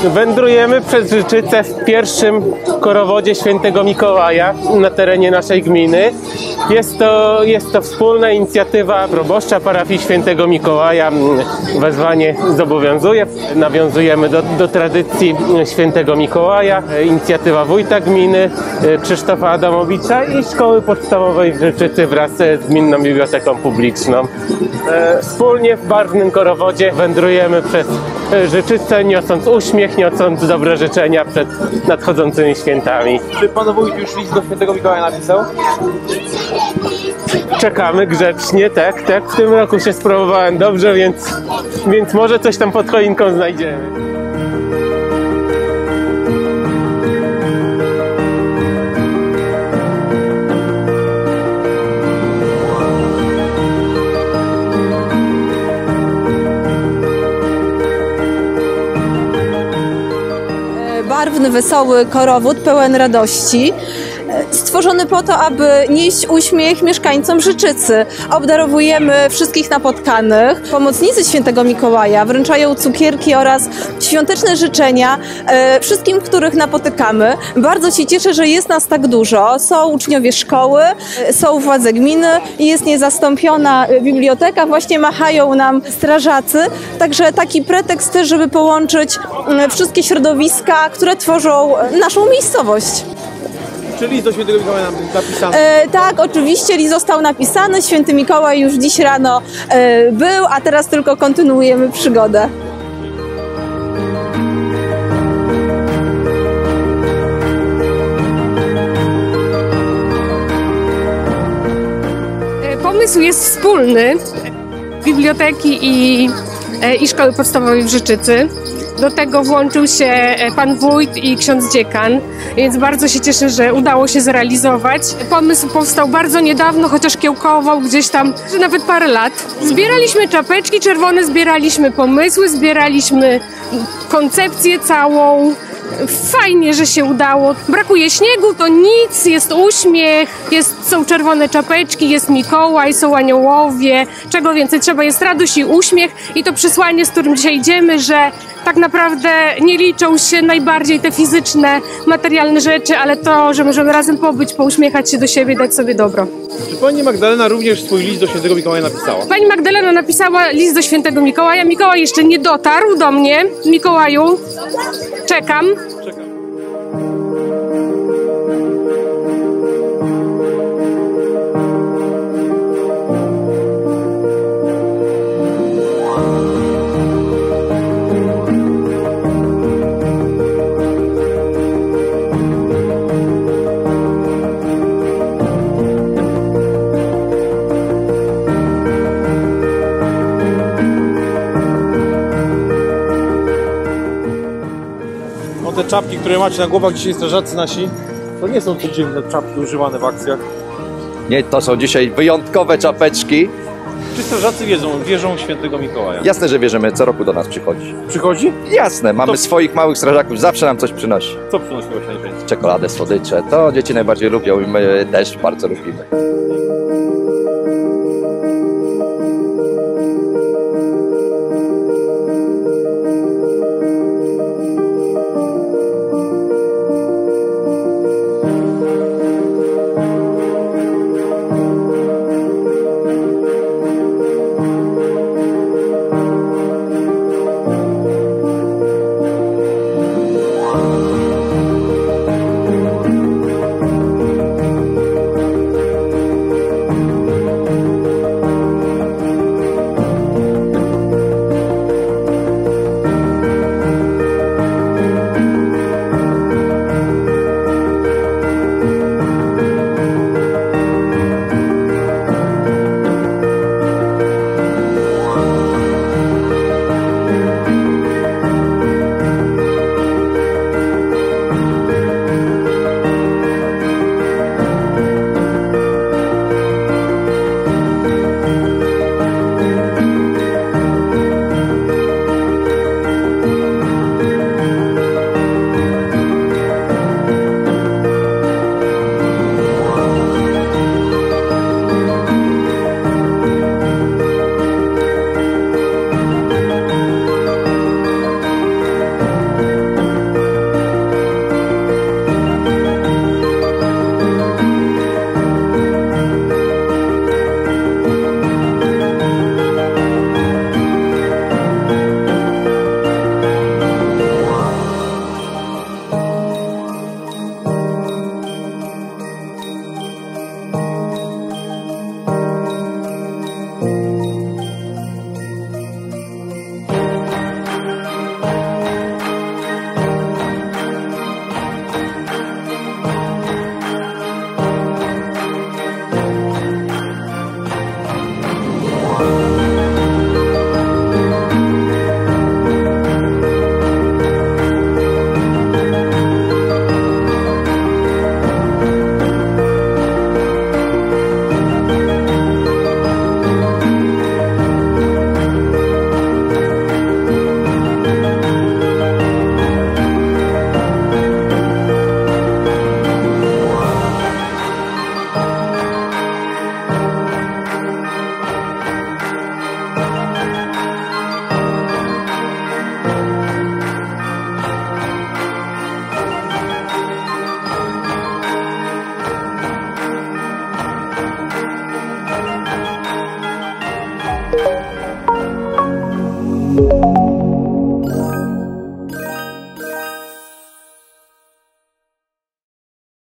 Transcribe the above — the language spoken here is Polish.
Wędrujemy przez Życzyce w pierwszym korowodzie Świętego Mikołaja na terenie naszej gminy. Jest to wspólna inicjatywa proboszcza parafii Świętego Mikołaja. Wezwanie zobowiązuje. Nawiązujemy do tradycji Świętego Mikołaja. Inicjatywa wójta gminy Krzysztofa Adamowicza i Szkoły Podstawowej w Życzycy wraz z Gminną Biblioteką Publiczną. Wspólnie w barwnym korowodzie wędrujemy przez Życzycę, niosąc uśmiech, niosąc dobre życzenia przed nadchodzącymi świętami. Czy pan wójt już list do Świętego Mikołaja napisał? Czekamy grzecznie, tak. W tym roku się sprawowałem dobrze, więc może coś tam pod choinką znajdziemy. Barwny, wesoły korowód pełen radości, stworzony po to, aby nieść uśmiech mieszkańcom Życzycy. Obdarowujemy wszystkich napotkanych. Pomocnicy Świętego Mikołaja wręczają cukierki oraz świąteczne życzenia wszystkim, których napotykamy. Bardzo się cieszę, że jest nas tak dużo. Są uczniowie szkoły, są władze gminy, jest niezastąpiona biblioteka, właśnie machają nam strażacy. Także taki pretekst też, żeby połączyć wszystkie środowiska, które tworzą naszą miejscowość. Czy list do Świętego Mikołaja napisany? Tak, oczywiście list został napisany. Święty Mikołaj już dziś rano był, a teraz tylko kontynuujemy przygodę. Pomysł jest wspólny biblioteki i Szkoły Podstawowej w Życzycy. Do tego włączył się pan wójt i ksiądz dziekan, więc bardzo się cieszę, że udało się zrealizować. Pomysł powstał bardzo niedawno, chociaż kiełkował gdzieś tam nawet parę lat. Zbieraliśmy czapeczki czerwone, zbieraliśmy pomysły, zbieraliśmy koncepcję całą. Fajnie, że się udało. Brakuje śniegu, to nic, jest uśmiech, są czerwone czapeczki, jest Mikołaj, są aniołowie. Czego więcej trzeba, jest radość i uśmiech i to przesłanie, z którym dzisiaj idziemy, że tak naprawdę nie liczą się najbardziej te fizyczne, materialne rzeczy, ale to, że możemy razem pobyć, pouśmiechać się do siebie, dać sobie dobro. Czy pani Magdalena również swój list do Świętego Mikołaja napisała? Pani Magdalena napisała list do Świętego Mikołaja. Mikołaj jeszcze nie dotarł do mnie. Mikołaju, czekam. Te czapki, które macie na głowach dzisiaj strażacy nasi, to nie są codzienne czapki używane w akcjach. Nie, to są dzisiaj wyjątkowe czapeczki. Czy strażacy wierzą w Świętego Mikołaja? Jasne, że wierzymy, co roku do nas przychodzi. Przychodzi? Jasne, mamy swoich małych strażaków, zawsze nam coś przynosi. Co przynosiło najwięcej? Czekoladę, słodycze, to dzieci najbardziej lubią i my też bardzo lubimy.